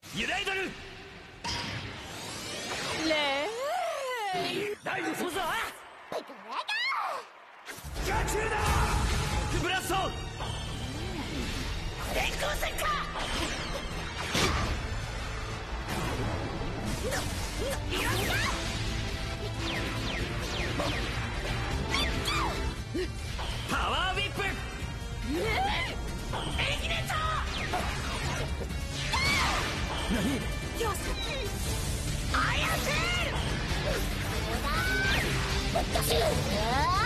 ユダイドルレイダイブするぞ。 ピクレガチューだ。ブラスト電光戦火パワーウィップ。 エギネータ何？ ーよしアイアンテールぶっかし